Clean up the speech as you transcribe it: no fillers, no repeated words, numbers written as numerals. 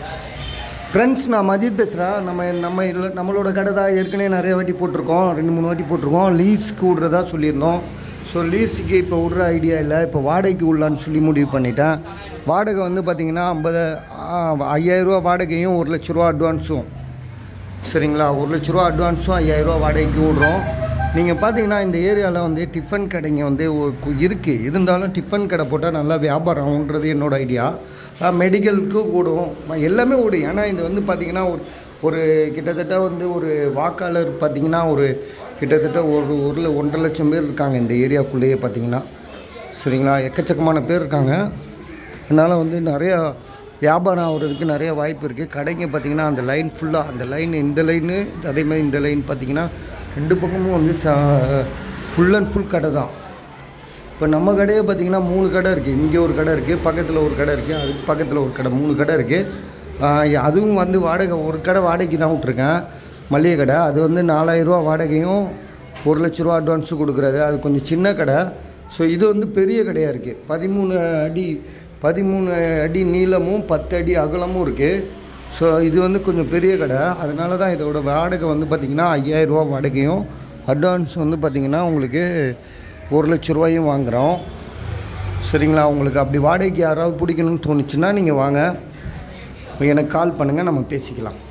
Friends, நான் மஜித் பேசுகிறேன். நம்மளோட கடை தான் ஏற்கனவே நிறைய வாட்டி போட்டிருக்கோம், 2-3 வாட்டி போட்டிருக்கோம். லீஸுக்கு விட்றதா சொல்லியிருந்தோம். ஸோ லீஸுக்கு இப்போ விட்ற ஐடியா இல்லை, இப்போ வாடகைக்கு விடலான்னு சொல்லி முடிவு பண்ணிட்டேன். வாடகை வந்து பார்த்திங்கன்னா 5,000 வாடகையும் 1 லட்ச ரூபா அட்வான்ஸும். சரிங்களா, 1 லட்ச ரூபா அட்வான்ஸும் 5,000 வாடகைக்கு விட்றோம். நீங்கள் பார்த்தீங்கன்னா இந்த ஏரியாவில் வந்து டிஃபன் கடைங்க வந்து இருக்குது. இருந்தாலும் டிஃபன் கடை போட்டால் நல்லா வியாபாரம் ஆகுன்றது என்னோடய ஐடியா. மெடிக்கலுக்கு ஓடும், எல்லாமே ஓடும். ஏன்னா இது வந்து பார்த்திங்கன்னா ஒரு கிட்டத்தட்ட வந்து ஒரு வாக்காளர் பார்த்திங்கன்னா கிட்டத்தட்ட 1.5 லட்சம் பேர் இருக்காங்க இந்த ஏரியாவுக்குள்ளேயே பார்த்திங்கன்னா. சரிங்களா, எக்கச்சக்கமான பேர் இருக்காங்க. அதனால் வந்து நிறையா வியாபாரம் ஆகிறதுக்கு நிறைய வாய்ப்பு இருக்குது. கடைங்க பார்த்திங்கன்னா அந்த லைன் ஃபுல்லாக, அந்த லைன் இந்த லைனு அதேமாதிரி இந்த லைன் பார்த்திங்கன்னா 2 பக்கமும் வந்து ஃபுல் அண்ட் ஃபுல் கடை தான். இப்போ நம்ம கடையே பார்த்திங்கன்னா 3 கடை இருக்குது. இங்கே ஒரு கடை இருக்குது, பக்கத்தில் ஒரு கடை இருக்குது, அதுக்கு பக்கத்தில் ஒரு கடை, 3 கடை இருக்குது. அதுவும் வந்து வாடகை, ஒரு கடை வாடகைக்கு தான் விட்ருக்கேன், மளிகை கடை. அது வந்து 4,000 ரூபா வாடகையும் 1 லட்ச ரூபா அட்வான்ஸும் கொடுக்குறாரு. அது கொஞ்சம் சின்ன கடை. ஸோ இது வந்து பெரிய கடையாக இருக்குது. 13 அடி நீளமும் 10 அடி அகலமும் இருக்குது. ஸோ இது வந்து கொஞ்சம் பெரிய கடை. அதனால தான் இதோட வாடகை வந்து பார்த்திங்கன்னா 5,000 ரூபா வாடகையும் அட்வான்ஸ் வந்து பார்த்திங்கன்னா உங்களுக்கு 1 லட்ச ரூபாயும் வாங்குகிறோம். சரிங்களா, உங்களுக்கு அப்படி வாடகைக்கு யாராவது பிடிக்கணும்னு தோணுச்சுன்னா நீங்கள் வாங்க, எனக்கு கால் பண்ணுங்கள், நம்ம பேசிக்கலாம்.